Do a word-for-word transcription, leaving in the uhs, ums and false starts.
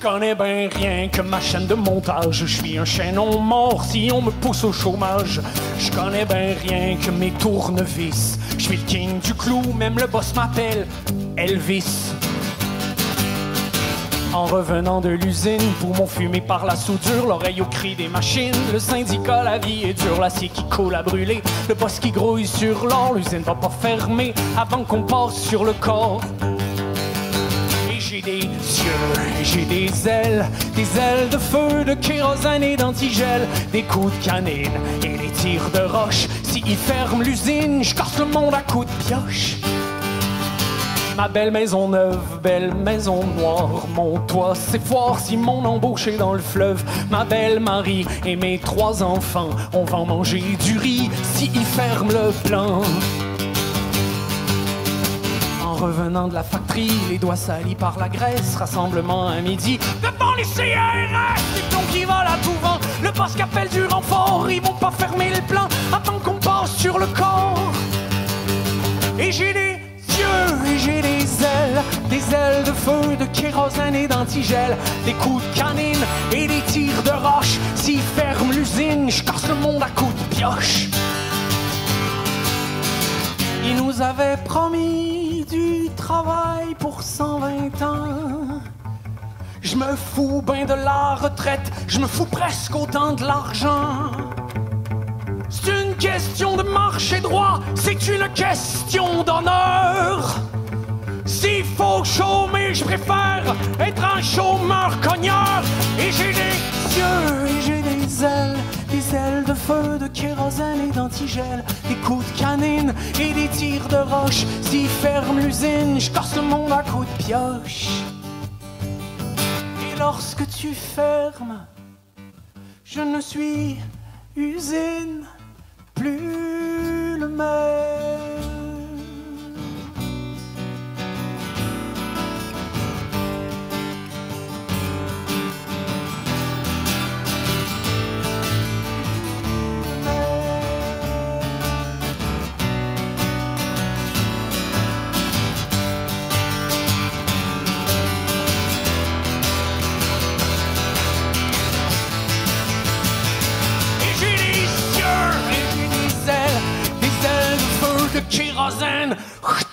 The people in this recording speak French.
connais ben rien que ma chaîne de montage. Je suis un chaînon mort si on me pousse au chômage. Je connais ben rien que mes tournevis. Je suis le king du clou, même le boss m'appelle Elvis. En revenant de l'usine, poumon fumé par la soudure, l'oreille au cri des machines, le syndicat, la vie est dure, l'acier qui coule à brûler, le boss qui grouille sur l'or, l'usine va pas fermer avant qu'on passe sur le corps. Et j'ai des yeux, et j'ai des ailes, des ailes de feu, de kérosène et d'antigel, des coups de canine et des tirs de roche. S'ils ferment l'usine, je casse le monde à coups de pioche. Ma belle maison neuve, belle maison noire, mon toit s'effoire si mon embauche est dans le fleuve. Ma belle Marie et mes trois enfants, on va en manger du riz si ils ferment le plan. En revenant de la factory, les doigts salis par la graisse, rassemblement à midi, devant les C R S, les plombs qui volent à tout vent, le boss qui appelle du renfort, ils vont pas fermer le plan avant qu'on passe sur le corps. Et j'ai des et j'ai des ailes, des ailes de feu, de kérosène et d'antigel, des coups de canine et des tirs de roche. S'ils ferment l'usine, je casse le monde à coups de pioche. Ils nous avaient promis du travail pour cent vingt ans. Je me fous ben de la retraite, je me fous presque autant de l'argent. C'est une question de marché droit, c'est une question d'honneur. S'il faut chômer, je préfère être un chômeur cogneur. Et j'ai des yeux, et j'ai des ailes, des ailes de feu, de kérosène et d'antigel, des coups de canine et des tirs de roche. S'ils ferment l'usine, je casse le monde à coups de pioche. Et lorsque tu fermes, je ne suis usine plus le même. Kérosène,